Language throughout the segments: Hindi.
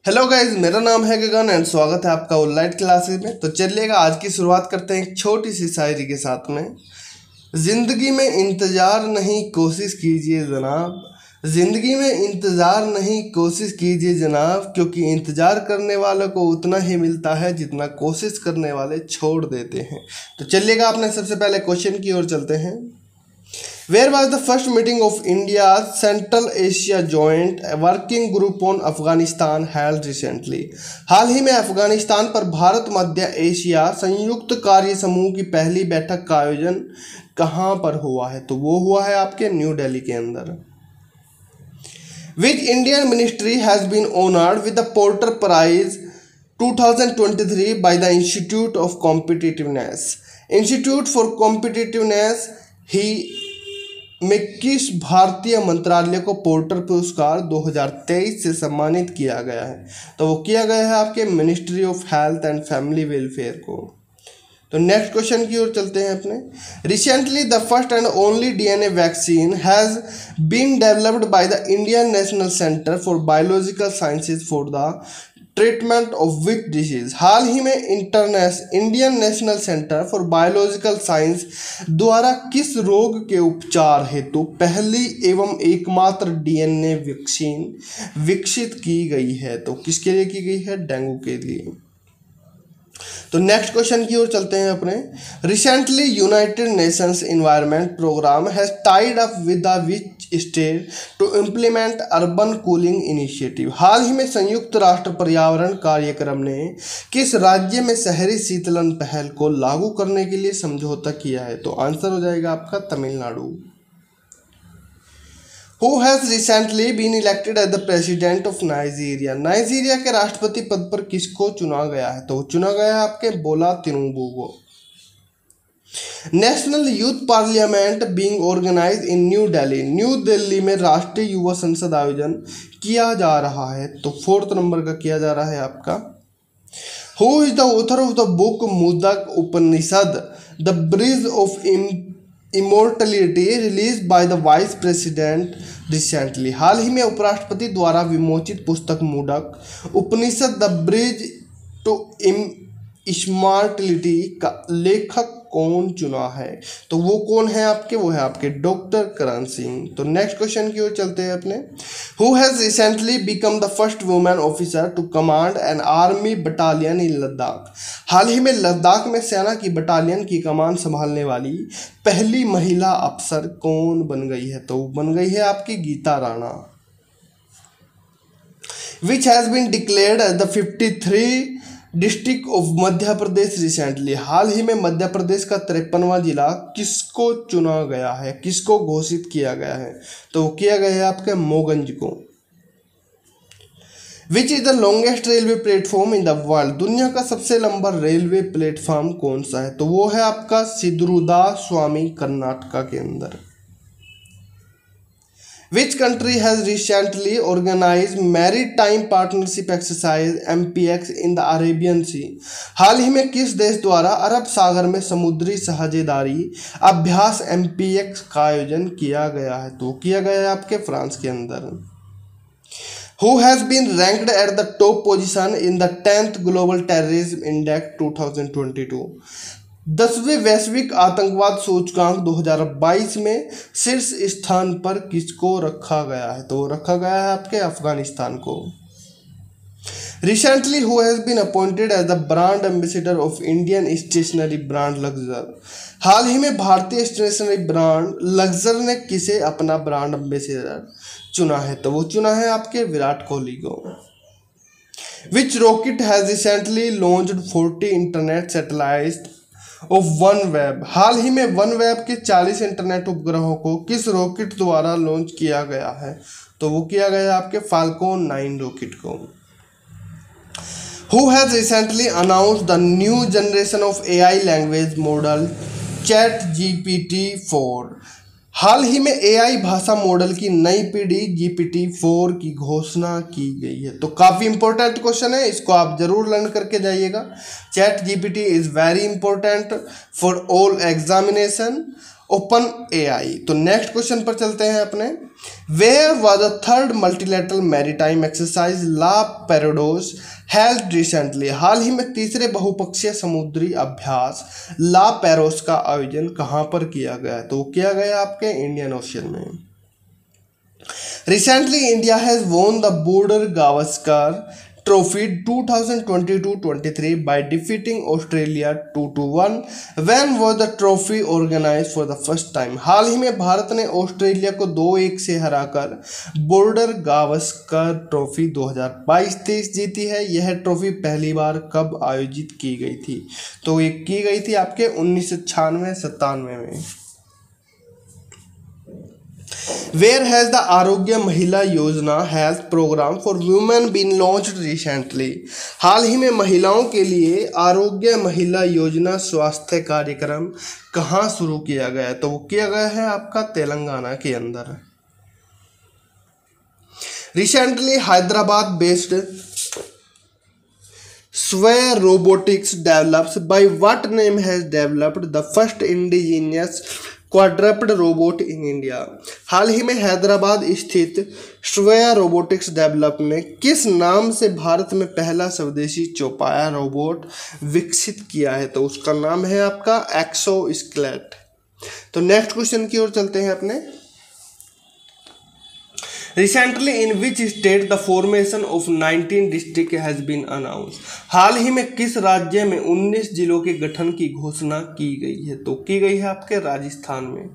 हेलो गाइज, मेरा नाम है गगन एंड स्वागत है आपका ऑनलाइन क्लासेस में। तो चलिएगा आज की शुरुआत करते हैं एक छोटी सी शायरी के साथ में। जिंदगी में इंतजार नहीं कोशिश कीजिए जनाब, जिंदगी में इंतजार नहीं कोशिश कीजिए जनाब, क्योंकि इंतजार करने वालों को उतना ही मिलता है जितना कोशिश करने वाले छोड़ देते हैं। तो चलिएगा अपने सबसे पहले क्वेश्चन की ओर चलते हैं। Where was the first meeting of India's Central Asia Joint Working Group on Afghanistan held recently? हाल ही में अफगानिस्तान पर भारत मध्य एशिया संयुक्त कार्य समूह की पहली बैठक का आयोजन कहाँ पर हुआ है? तो वो हुआ है आपके न्यू दिल्ली के अंदर। Which Indian ministry has been honored with the Porter Prize 2023 by the Institute of Competitiveness? Institute for Competitiveness ही में किस भारतीय मंत्रालय को पोर्टर पुरस्कार 2023 से सम्मानित किया गया है? तो वो किया गया है आपके Ministry of Health and Family Welfare को। तो नेक्स्ट क्वेश्चन की ओर चलते हैं अपने। Recently the first and only DNA vaccine has been developed by the Indian National Centre for Biological Sciences for the treatment of which disease? हाल ही में Indian National Centre for Biological Science द्वारा किस रोग के उपचार हेतु पहली एवं एकमात्र डीएनए वैक्सीन विकसित की गई है? तो किसके लिए की गई है? डेंगू के लिए। तो नेक्स्ट क्वेश्चन की ओर चलते हैं अपने। Recently United Nations Environment Programme has tied up with the which state to implement urban cooling initiative? हाल ही में संयुक्त राष्ट्र पर्यावरण कार्यक्रम ने किस राज्य में शहरी शीतलन पहल को लागू करने के लिए समझौता किया है? तो आंसर हो जाएगा आपका Tamil Nadu. Who has recently been elected as the president of Nigeria? Nigeria के राष्ट्रपति पद पर किसको चुना गया है? तो चुना गया है आपके बोला तिनुबू को। National Youth Parliament being organised in New Delhi? New Delhi में राष्ट्रीय युवा संसद आयोजन किया जा रहा है। तो 4th नंबर का किया जा रहा है आपका। Who is the author of the book Mundaka Upanishad the bridge of immortality release by the vice president recently? हाल ही में उपराष्ट्रपति द्वारा विमोचित पुस्तक Mundaka Upanishad the bridge to immortality का लेखक कौन चुना है? तो वो कौन है आपके? वो है आपके डॉक्टर करण सिंह। तो नेक्स्ट क्वेश्चन की ओर चलते हैं अपने। Who has recently become the first women officer to command an army battalion in Ladakh? हाल ही में लद्दाख में सेना की बटालियन की कमान संभालने वाली पहली महिला अफसर कौन बन गई है? तो बन गई है आपकी Geeta Rana. Which has been declared as the 53 district of Madhya Pradesh recently? हाल ही में मध्य प्रदेश का 53वां जिला किसको चुना गया है, किसको घोषित किया गया है? तो किया गया है आपके मोगंज को। Which is the longest railway platform in the world? दुनिया का सबसे लंबा रेलवे प्लेटफॉर्म कौन सा है? तो वो है आपका सिद्रुदा स्वामी कर्नाटका के अंदर। Which country has recently organized Maritime Partnership Exercise (MPX) in the Arabian Sea? हाल ही में किस देश द्वारा अरब सागर में समुद्री साझेदारी अभ्यास MPX का आयोजन किया गया है? तो किया गया है आपके फ्रांस के अंदर। Who has been ranked at the top position in the 10th Global Terrorism Index 2022? 10वें वैश्विक आतंकवाद सूचकांक 2022 में शीर्ष स्थान पर किसको रखा गया है? तो रखा गया है आपके अफगानिस्तान को। Recently who has been appointed as the brand ambassador of Indian stationery brand Luxor? हाल ही में भारतीय स्टेशनरी ब्रांड लक्जर ने किसे अपना ब्रांड एम्बेसडर चुना है? तो वो चुना है आपके विराट कोहली को। Which rocket has recently launched 40 internet satellite of OneWeb? हाल ही में OneWeb के 40 इंटरनेट उपग्रहों को किस रॉकेट द्वारा लॉन्च किया गया है? तो वो किया गया आपके फाल्कन 9 रॉकेट को। Who has recently announced the new generation of AI language model ChatGPT 4? हाल ही में एआई भाषा मॉडल की नई पीढ़ी GPT-4 की घोषणा की गई है। तो काफ़ी इंपॉर्टेंट क्वेश्चन है, इसको आप जरूर लर्न करके जाइएगा। Chat GPT is very important for all examination open AI. तो नेक्स्ट क्वेश्चन पर चलते हैं अपने। Where was the third multilateral maritime exercise La Perouse held recently. हाल ही में तीसरे बहुपक्षीय समुद्री अभ्यास ला पैरोस का आयोजन कहाँ पर किया गया है? तो किया गया आपके इंडियन ओशियन में। Recently India has won the border Gavaskar trophy 2022-23 by defeating Australia 2-1. When was the trophy organized for the first time? हाल ही में भारत ने ऑस्ट्रेलिया को 2-1 से हराकर बॉर्डर गावस्कर ट्रॉफी 2022-23 जीती है। यह ट्रॉफी पहली बार कब आयोजित की गई थी? तो ये की गई थी आपके 1996-97 में। Where has the Arogya Mahila Yojana health programme for women been launched recently? हाल ही में महिलाओं के लिए आरोग्य महिला योजना स्वास्थ्य कार्यक्रम कहाँ शुरू किया गया है? तो वो किया गया है आपका तेलंगाना के अंदर। Recently Hyderabad based Sway Robotics develops by what name has developed the first indigenous quadruped robot in India? हाल ही में हैदराबाद स्थित श्वेया रोबोटिक्स डेवलप ने किस नाम से भारत में पहला स्वदेशी चौपाया रोबोट विकसित किया है? तो उसका नाम है आपका एक्सोस्केलेट। तो नेक्स्ट क्वेश्चन की ओर चलते हैं अपने। Recently in which state the formation of 19 district has been announced? हाल ही में किस राज्य में 19 जिलों के गठन की घोषणा की गई है? तो की गई है आपके राजस्थान में।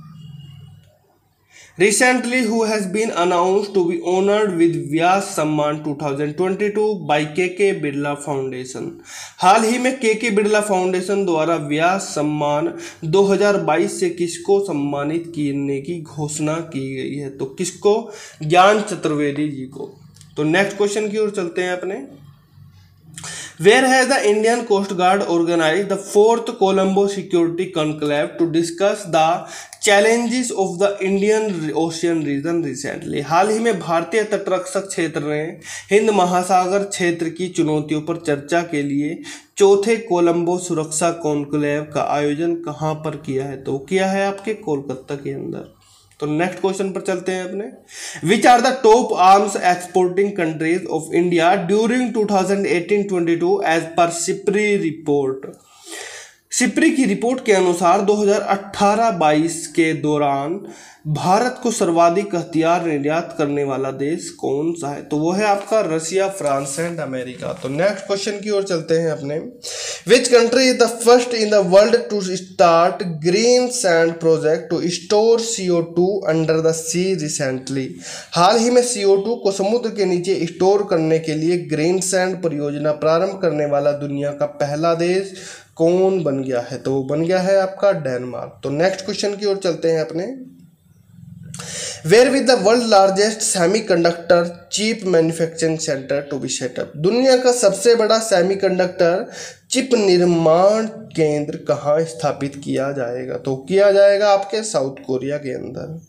Recently who has been announced to be honored with व्यास सम्मान 2022 by KK बिरला फाउंडेशन? हाल ही में KK बिरला फाउंडेशन द्वारा व्यास सम्मान 2022 से किसको सम्मानित करने की घोषणा की गई है? तो किसको? ज्ञान चतुर्वेदी जी को। तो नेक्स्ट क्वेश्चन की ओर चलते हैं अपने। Where has the Indian Coast Guard organized the 4th Colombo Security Conclave to discuss the challenges of the Indian Ocean region recently? हाल ही में भारतीय तटरक्षक क्षेत्र ने हिंद महासागर क्षेत्र की चुनौतियों पर चर्चा के लिए चौथे कोलंबो सुरक्षा कॉन्क्लेव का आयोजन कहाँ पर किया है? तो किया है आपके कोलकाता के अंदर। तो नेक्स्ट क्वेश्चन पर चलते हैं अपने। Which are the top arms exporting countries of India during 2018-22 as per SIPRI report? SIPRI की रिपोर्ट के अनुसार 2018-22 के दौरान भारत को सर्वाधिक हथियार निर्यात करने वाला देश कौन सा है? तो वो है आपका रसिया, फ्रांस एंड अमेरिका। तो नेक्स्ट क्वेश्चन की ओर चलते हैं अपने। Which country is the first in the world to start green sand project to store CO2 under the sea recently? हाल ही में CO2 को समुद्र के नीचे स्टोर करने के लिए ग्रीन सैंड परियोजना प्रारंभ करने वाला दुनिया का पहला देश कौन बन गया है? तो वो बन गया है आपका डेनमार्क। तो नेक्स्ट क्वेश्चन की ओर चलते हैं अपने। Where with the world largest semiconductor chip manufacturing center to be set up? दुनिया का सबसे बड़ा सेमीकंडक्टर चिप निर्माण केंद्र कहाँ स्थापित किया जाएगा? तो किया जाएगा आपके साउथ कोरिया के अंदर।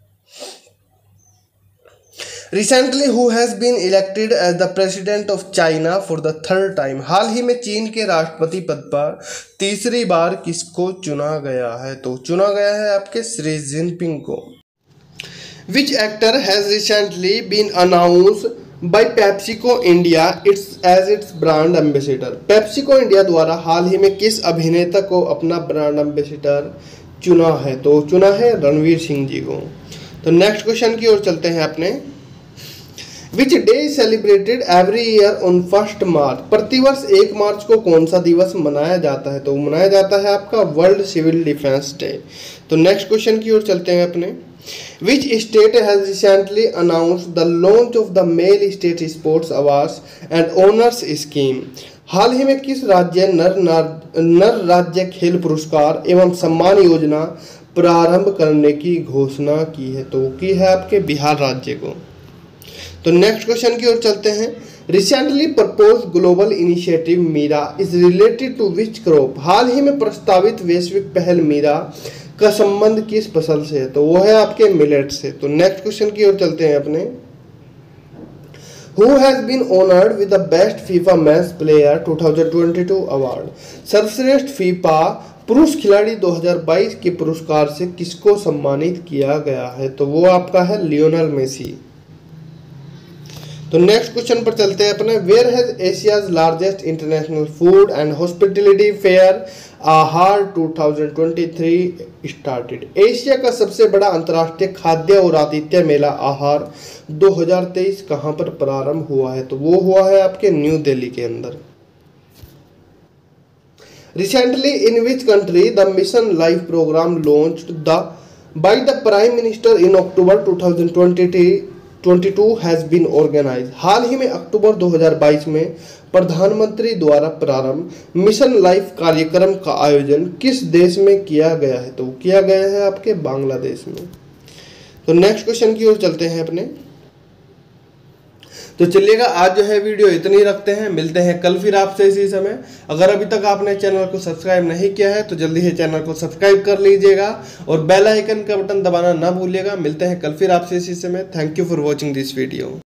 Recently who has been elected as the president of China for the third time? हाल ही में चीन के राष्ट्रपति पद पर तीसरी बार किसको चुना गया है? तो चुना गया है आपके शी जिनपिंग को। Which actor has recently been announced by PepsiCo India as its brand ambassador? PepsiCo India द्वारा हाल ही में किस अभिनेता को अपना ब्रांड एम्बेसडर चुना है? तो चुना है रणवीर सिंह जी को। तो नेक्स्ट क्वेश्चन की ओर चलते हैं अपने। Which day is celebrated every year on 1st March? प्रतिवर्ष 1 मार्च को कौन सा दिवस मनाया जाता है? तो मनाया जाता है आपका वर्ल्ड सिविल डिफेंस डे। तो नेक्स्ट क्वेश्चन की ओर चलते हैं अपने। Which state has recently announced the launch of the Male State Sports Awards and Honors Scheme? हाल ही में किस राज्य नर राज्य खेल पुरस्कार एवं सम्मान योजना प्रारंभ करने की घोषणा की है? तो की है आपके बिहार राज्य को। तो नेक्स्ट क्वेश्चन की ओर चलते हैं। Recently propose global initiative Mira is related to which crop? हाल ही में प्रस्तावित वैश्विक पहल मीरा का संबंध किस फसल से है? तो वो है आपके मिलेट से। तो नेक्स्ट क्वेश्चन की ओर चलते हैं अपने। Who has been honored with the Best FIFA Men's Player 2022 award? सर्वश्रेष्ठ फीफा पुरुष खिलाड़ी 2022 के पुरस्कार से किसको सम्मानित किया गया है? तो वो आपका है लियोनेल मेसी। तो नेक्स्ट क्वेश्चन पर चलते हैं अपने। Where has Asia's largest international food and hospitality fair Aahar 2023 started? Asia का सबसे बड़ा अंतर्राष्ट्रीय खाद्य और आतिथ्य मेला आहार 2023 कहां पर प्रारंभ हुआ है? तो वो हुआ है आपके न्यू दिल्ली के अंदर। Recently in which country the mission LiFE programme launched by the prime minister in October 2022 has been organise? हाल ही में अक्टूबर 2022 में प्रधानमंत्री द्वारा प्रारंभ मिशन लाइफ कार्यक्रम का आयोजन किस देश में किया गया है? तो किया गया है आपके बांग्लादेश में। तो नेक्स्ट क्वेश्चन की ओर चलते हैं अपने। तो चलिएगा, आज जो है वीडियो इतनी रखते हैं, मिलते हैं कल फिर आपसे इसी समय। अगर अभी तक आपने चैनल को सब्सक्राइब नहीं किया है तो जल्दी से चैनल को सब्सक्राइब कर लीजिएगा और बेल आइकन का बटन दबाना ना भूलिएगा। मिलते हैं कल फिर आपसे इसी समय। Thank you for watching this video.